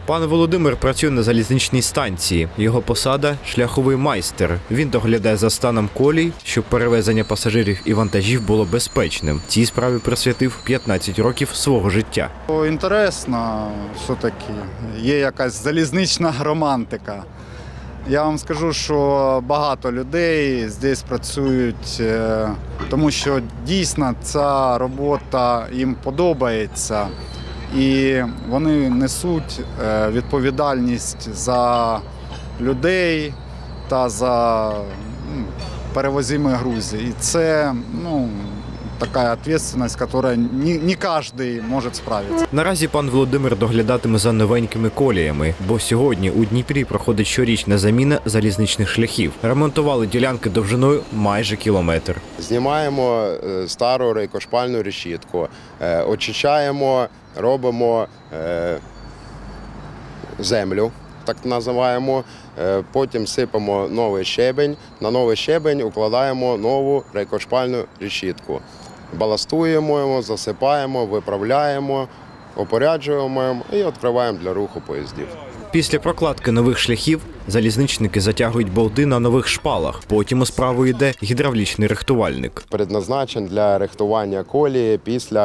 Пан Володимир працює на залізничній станції. Його посада – шляховий майстер. Він доглядає за станом колій, щоб перевезення пасажирів і вантажів було безпечним. Цій справі присвятив 15 років свого життя. Інтересно, все-таки є якась залізнична романтика. Я вам скажу, що багато людей тут працюють, тому що дійсно ця робота їм подобається. І вони несуть відповідальність за людей та за перевозимі грузи. І це така відповідальність, з якою не кожен може справитися. Наразі пан Володимир доглядатиме за новенькими коліями, бо сьогодні у Дніпрі проходить щорічна заміна залізничних шляхів. Ремонтували ділянки довжиною майже кілометр. Знімаємо стару рейкошпальну решітку, очищаємо, робимо землю, так називаємо, потім сипемо новий щебень, на новий щебень укладаємо нову рейкошпальну решітку. Баластуємо його, засипаємо, виправляємо, опоряджуємо і відкриваємо для руху поїздів. Після прокладки нових шляхів залізничники затягують болти на нових шпалах. Потім у справу йде гідравлічний рихтувальник. Предназначений для рихтування колії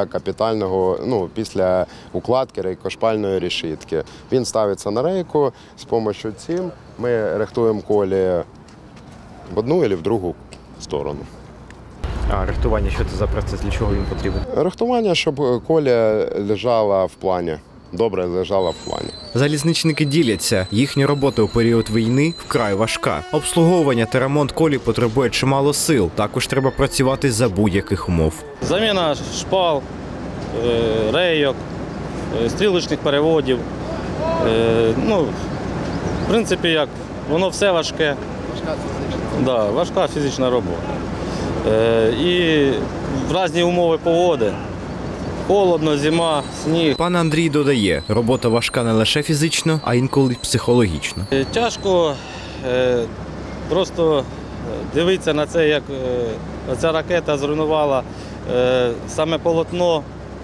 після укладки рейкошпальної решітки. Він ставиться на рейку, з допомогою цим ми рихтуємо колії в одну або в другу сторону. А рихтування, що це за процес, для чого він потрібен? Рихтування, щоб колія лежала в плані, добре лежала в плані. Залізничники діляться. Їхня робота у період війни вкрай важка. Обслуговування та ремонт колій потребує чимало сил. Також треба працювати за будь-яких умов. Заміна шпал, рейок, стрілочних переводів. В принципі, воно все важке. Важка фізична робота. І в різні умови погоди. Холодно, зима, сніг. Пан Андрій додає, робота важка не лише фізично, а інколи й психологічно. Тяжко просто дивитися на це, як ця ракета зруйнувала саме полотно.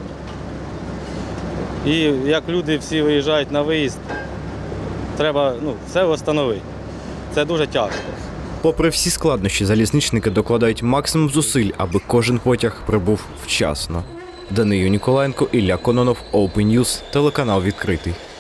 І як люди всі виїжджають на виїзд, треба все встановити. Це дуже тяжко. Попри всі складнощі, залізничники докладають максимум зусиль, аби кожен потяг прибув вчасно. Данию Ніколаєнко, Ілля Кононов, Open News, телеканал «Відкритий».